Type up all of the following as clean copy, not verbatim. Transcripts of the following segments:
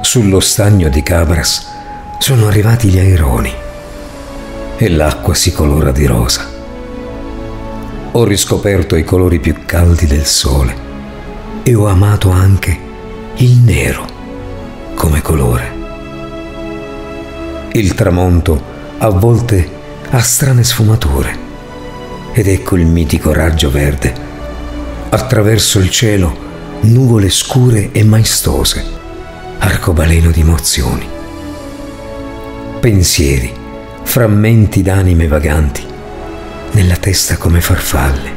sullo stagno di Cabras sono arrivati gli aironi e l'acqua si colora di rosa. Ho riscoperto i colori più caldi del sole e ho amato anche il nero come colore. Il tramonto a volte ha strane sfumature ed ecco il mitico raggio verde. Attraverso il cielo nuvole scure e maestose, arcobaleno di emozioni. Pensieri, frammenti d'anime vaganti, nella testa come farfalle.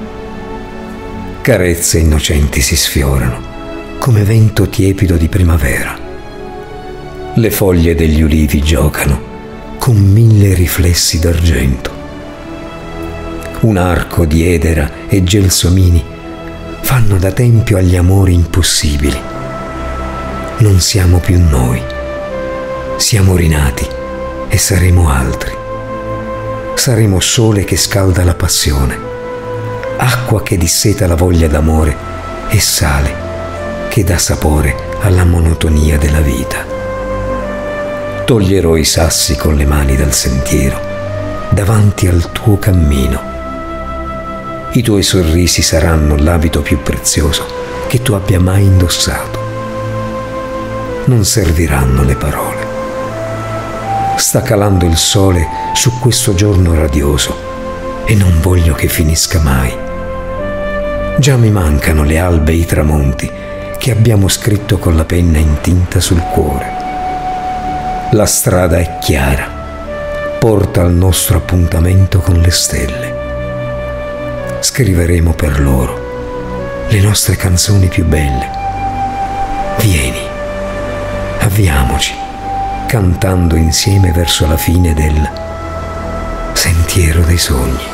Carezze innocenti si sfiorano, come vento tiepido di primavera. Le foglie degli ulivi giocano con 1000 riflessi d'argento. Un arco di edera e gelsomini fanno da tempio agli amori impossibili. Non siamo più noi, siamo rinati e saremo altri. Saremo sole che scalda la passione, acqua che disseta la voglia d'amore e sale che dà sapore alla monotonia della vita. Toglierò i sassi con le mani dal sentiero, davanti al tuo cammino. I tuoi sorrisi saranno l'abito più prezioso che tu abbia mai indossato. Non serviranno le parole. Sta calando il sole su questo giorno radioso e non voglio che finisca mai. Già mi mancano le albe e i tramonti che abbiamo scritto con la penna intinta sul cuore. La strada è chiara, porta al nostro appuntamento con le stelle. Scriveremo per loro le nostre canzoni più belle. Vieni, avviamoci, cantando insieme verso la fine del sentiero dei sogni.